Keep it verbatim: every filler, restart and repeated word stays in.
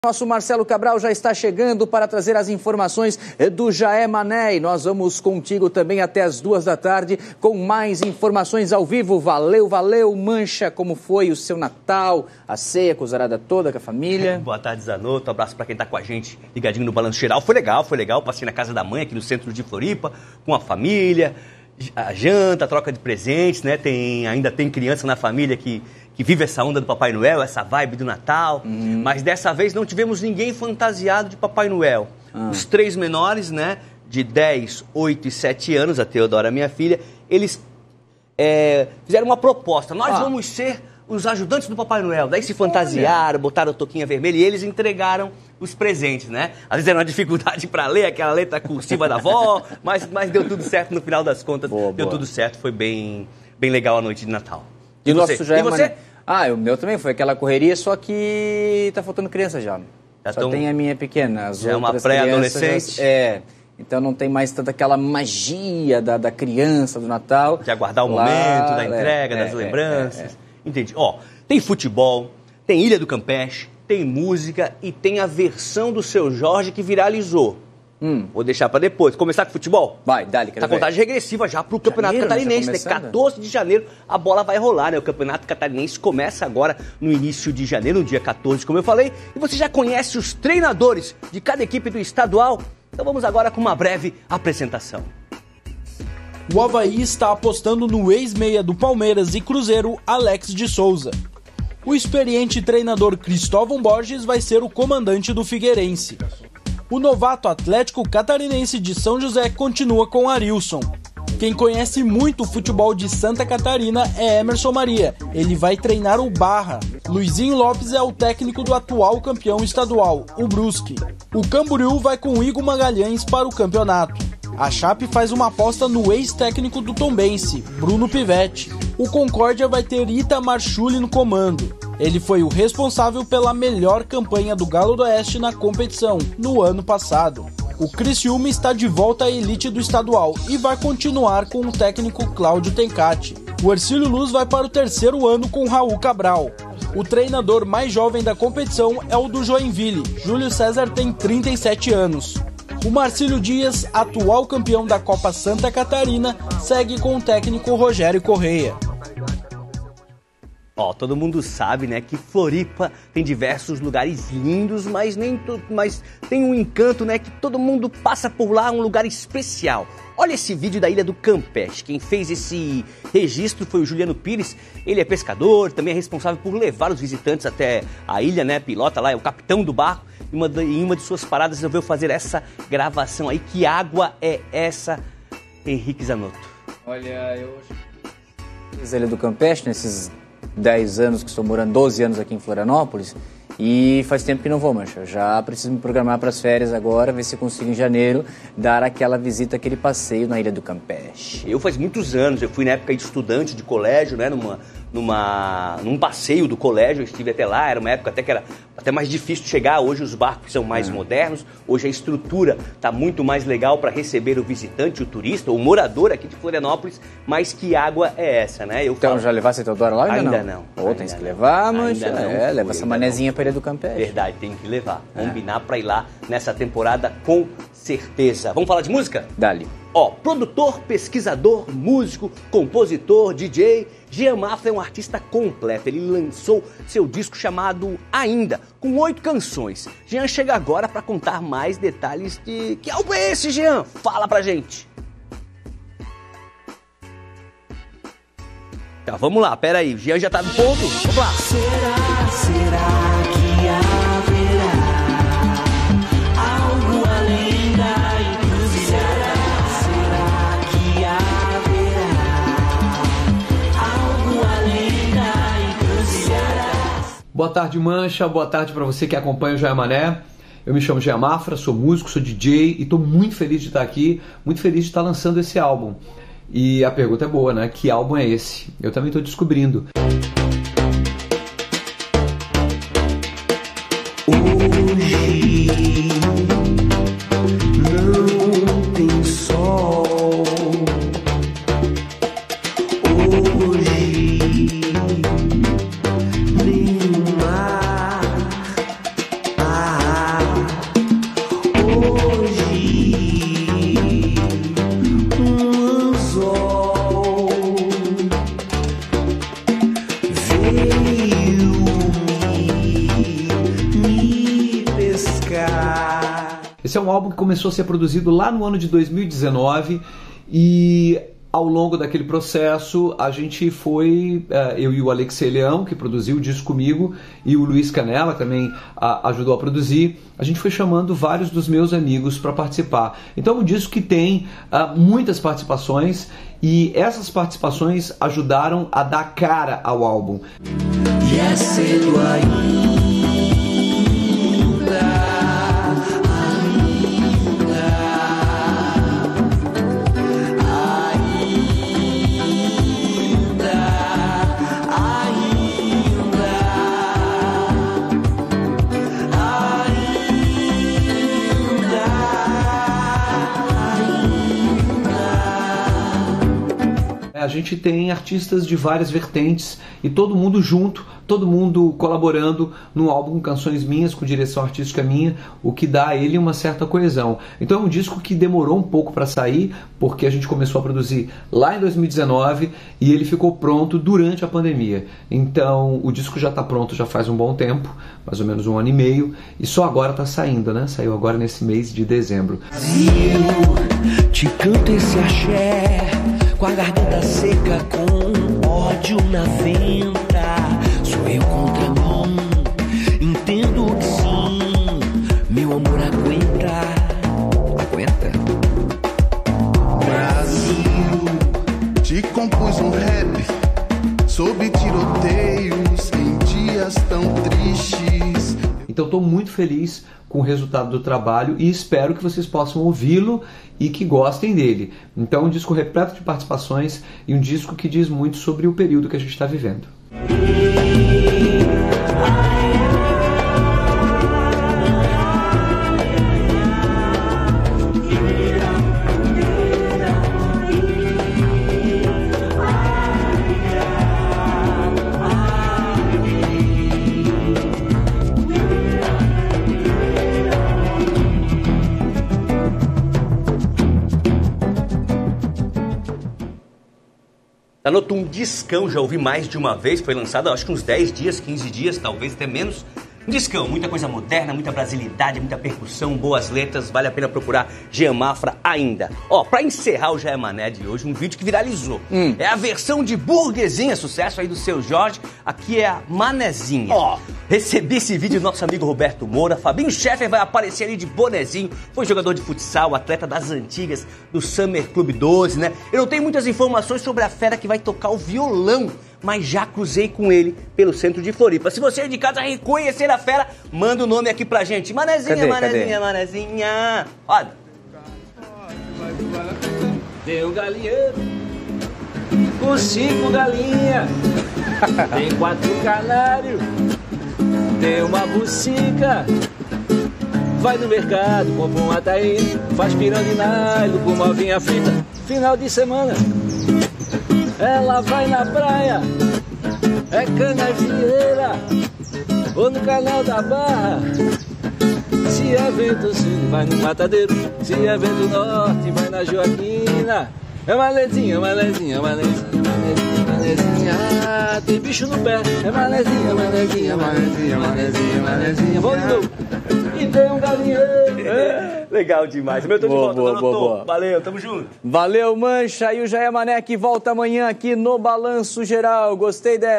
Nosso Marcelo Cabral já está chegando para trazer as informações do Jaé Mané. E nós vamos contigo também até as duas da tarde com mais informações ao vivo. Valeu, valeu, Mancha. Como foi o seu Natal, a ceia, cozarada toda com a família? Boa tarde, Zanotto. Um abraço para quem está com a gente ligadinho no Balanço Geral. Foi legal, foi legal. Passei na casa da mãe aqui no centro de Floripa com a família. A janta, a troca de presentes, né? Tem, ainda tem criança na família que... que vive essa onda do Papai Noel, essa vibe do Natal, uhum. Mas dessa vez não tivemos ninguém fantasiado de Papai Noel. Ah. Os três menores, né, de dez, oito e sete anos, a Teodora, minha filha, eles é, fizeram uma proposta. Nós ah. vamos ser os ajudantes do Papai Noel. Daí se fantasiaram, botaram a touquinha vermelha e eles entregaram os presentes, né? Às vezes era uma dificuldade para ler aquela letra cursiva da avó, mas, mas deu tudo certo no final das contas. Boa, deu boa. tudo certo, foi bem, bem legal a noite de Natal. E, e você? Nosso Jaé e você? Mané? Ah, o meu também foi aquela correria, só que tá faltando criança já. já só tão... tem a minha pequena. As já é uma pré-adolescente? Já... É, então não tem mais tanta aquela magia da, da criança, do Natal. De aguardar o Lá, momento da entrega, é, das é, lembranças. É, é, é. Entendi. Ó, tem futebol, tem Ilha do Campeche, tem música e tem a versão do Seu Jorge que viralizou. Hum. Vou deixar para depois. Começar com futebol? Vai, dá-lhe. Tá contagem regressiva já pro Campeonato janeiro, Catarinense, né? quatorze de janeiro a bola vai rolar, né? O Campeonato Catarinense começa agora no início de janeiro, no dia quatorze, como eu falei. E você já conhece os treinadores de cada equipe do estadual? Então vamos agora com uma breve apresentação. O Avaí está apostando no ex-meia do Palmeiras e Cruzeiro, Alex de Souza. O experiente treinador Cristóvão Borges vai ser o comandante do Figueirense. O novato Atlético Catarinense de São José continua com Arilson. Quem conhece muito o futebol de Santa Catarina é Emerson Maria. Ele vai treinar o Barra. Luizinho Lopes é o técnico do atual campeão estadual, o Brusque. O Camboriú vai com Igor Magalhães para o campeonato. A Chape faz uma aposta no ex-técnico do Tombense, Bruno Pivetti. O Concórdia vai ter Itamar Schulli no comando. Ele foi o responsável pela melhor campanha do Galo do Oeste na competição, no ano passado. O Criciúma está de volta à elite do estadual e vai continuar com o técnico Cláudio Tencati. O Ercílio Luz vai para o terceiro ano com Raul Cabral. O treinador mais jovem da competição é o do Joinville. Júlio César tem trinta e sete anos. O Marcílio Dias, atual campeão da Copa Santa Catarina, segue com o técnico Rogério Correia. Ó, todo mundo sabe, né, que Floripa tem diversos lugares lindos, mas nem to... mas tem um encanto, né, que todo mundo passa por lá, um lugar especial. Olha esse vídeo da Ilha do Campeche. Quem fez esse registro foi o Juliano Pires. Ele é pescador, também é responsável por levar os visitantes até a ilha, né, pilota lá, é o capitão do barco. Em uma, de, em uma de suas paradas resolveu fazer essa gravação aí. Que água é essa, Henrique Zanotto? Olha, eu fiz a Ilha do Campeche nesses dez anos que estou morando, doze anos aqui em Florianópolis, e faz tempo que não vou, Mancha. Já preciso me programar para as férias agora, ver se consigo em janeiro dar aquela visita, aquele passeio na Ilha do Campeche. Eu faz muitos anos, eu fui na época de estudante de colégio, né, numa, numa, num passeio do colégio, eu estive até lá, era uma época até que era até mais difícil de chegar, hoje os barcos são mais ah. modernos, hoje a estrutura está muito mais legal para receber o visitante, o turista, o morador aqui de Florianópolis, mas que água é essa, né? Eu então falo, já levasse a Teodora lá ainda, ainda não? Ou tem que levar, mas ainda não é, fui, leva essa manezinha para a Ilha do Campeche. Verdade, tem que levar, combinar para ir lá nessa temporada com certeza. Vamos falar de música? Dali. Ó, produtor, pesquisador, músico, compositor, D J, Jean Mafra é um artista completo. Ele lançou seu disco chamado Ainda, com oito canções. Jean chega agora para contar mais detalhes de... Que álbum é esse, Jean? Fala pra gente. Tá, vamos lá, pera aí. Jean já tá no ponto? Vamos lá. Será, será que haverá algo além da encruzilhada? Será que haverá algo além da encruzilhada? Boa tarde, Mancha. Boa tarde para você que acompanha o Jaé Mané. Eu me chamo Jean Mafra, sou músico, sou D J e estou muito feliz de estar aqui, muito feliz de estar lançando esse álbum. E a pergunta é boa, né? Que álbum é esse? Eu também estou descobrindo. Hoje não tem sol. Hoje nem o mar. Ah, Esse é um álbum que começou a ser produzido lá no ano de dois mil e dezenove e ao longo daquele processo a gente foi, eu e o Alexei Leão, que produziu o disco comigo, e o Luiz Canella, que também ajudou a produzir, a gente foi chamando vários dos meus amigos para participar. Então é um disco que tem muitas participações e essas participações ajudaram a dar cara ao álbum. E é cedo ainda. A gente tem artistas de várias vertentes e todo mundo junto, todo mundo colaborando no álbum com canções minhas, com direção artística minha, o que dá a ele uma certa coesão. Então é um disco que demorou um pouco para sair, porque a gente começou a produzir lá em dois mil e dezenove e ele ficou pronto durante a pandemia. Então o disco já está pronto já faz um bom tempo, mais ou menos um ano e meio, e só agora está saindo, né? Saiu agora nesse mês de dezembro. Eu te canto esse axé, com a garganta seca, com ódio na venta. Sou eu contra mim, entendo que sim, meu amor aguenta. Aguenta? Brasil, te compus um rap sob tiroteios em dias tão tristes. Então estou muito feliz com o resultado do trabalho e espero que vocês possam ouvi-lo e que gostem dele. Então é um disco repleto de participações e um disco que diz muito sobre o período que a gente está vivendo. Anotou um discão, já ouvi mais de uma vez, foi lançado acho que uns dez dias, quinze dias, talvez até menos. Um discão, muita coisa moderna, muita brasilidade, muita percussão, boas letras, vale a pena procurar Jean Mafra ainda. Ó, pra encerrar o Jaia Mané de hoje, um vídeo que viralizou. Hum. É a versão de Burguesinha, sucesso aí do Seu Jorge, aqui é a Manezinha. Ó, recebi esse vídeo do nosso amigo Roberto Moura, Fabinho Scheffer vai aparecer ali de bonezinho, foi jogador de futsal, atleta das antigas do Summer Club doze, né? Eu não tenho muitas informações sobre a fera que vai tocar o violão, mas já cruzei com ele pelo centro de Floripa. Se você é de casa reconhecer a fera, manda o nome aqui pra gente. Manezinha, cadê, Manezinha, cadê? Manezinha. Olha. Tem um galinheiro com cinco galinhas, tem quatro canários, tem uma bucica. Vai no mercado, compra um ataí, faz pirandinalho com novinha frita. Final de semana ela vai na praia, é canavieira, ou no canal da Barra. Se é vento sul, vai no Matadeiro, se é vento norte, vai na Joaquina. É malezinha, malezinha, malezinha, malezinha, malezinha. Ah, tem bicho no pé, é malezinha, malezinha, malezinha, malezinha, malezinha. Vou de novo. E tem um galinheiro. É. Legal demais. Meu, tô de boa, volta, boa, tô boa, boa. Valeu, tamo junto. Valeu, Mancha. E o Jaia Mané que volta amanhã aqui no Balanço Geral. Gostei dessa.